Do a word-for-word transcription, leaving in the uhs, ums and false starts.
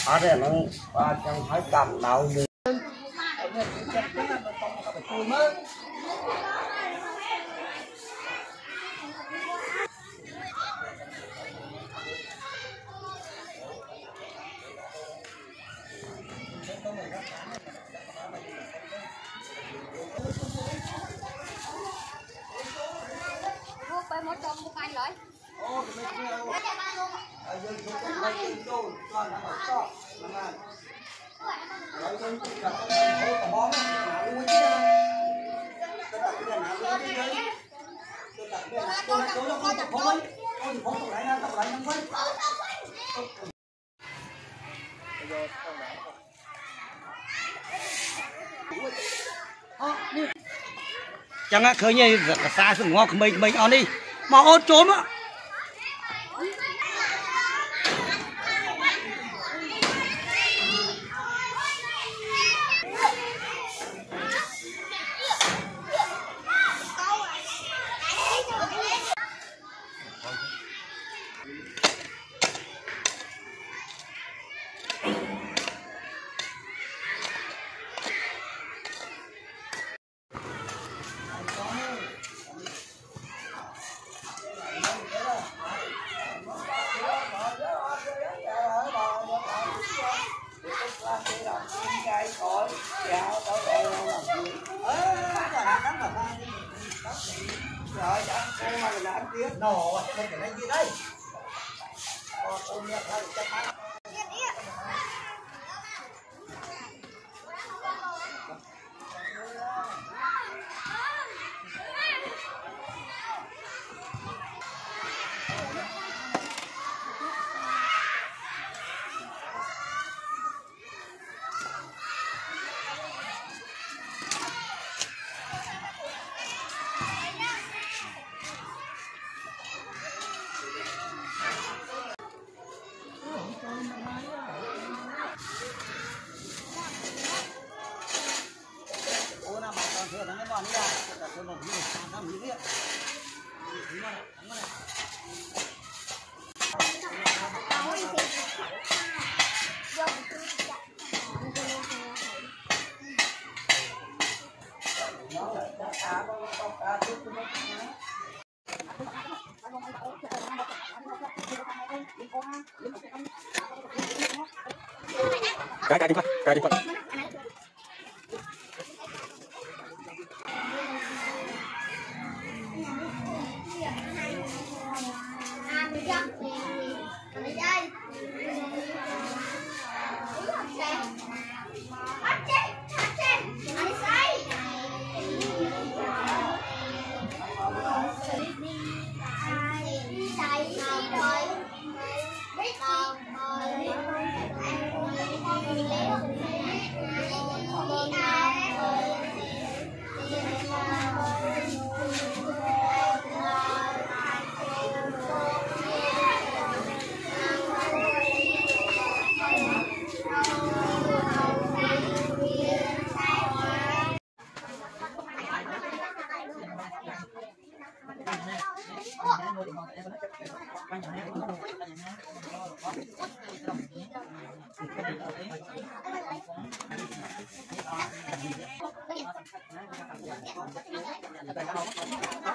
ở đây nó qua trong thấy cầm đầu đi Bay một trong một anh lại. Ô, cái này kia. Cái này ba luôn. Ở dưới chỗ cái này kia đâu, toàn là ở đó. Là rồi dân chỉ gặp cái ô bón nào luôn chứ. Tôi tập cái nào luôn chứ. Tôi tập cái nào tôi tôi nó không tập thôi. Tôi thì không tập lại nó tập lại năm phút. chẳng á khởi như xa xuống ngõ của mình mình on đi mà ôn trốn á Rồi, cô mà là ăn tiếp. Nổ, không thể đánh gì đây. Còn cô miệng thôi, chắc chắn. cái cái đi qua cái đi qua Hãy subscribe cho kênh Ghiền Mì Gõ để không bỏ lỡ những video hấp dẫn.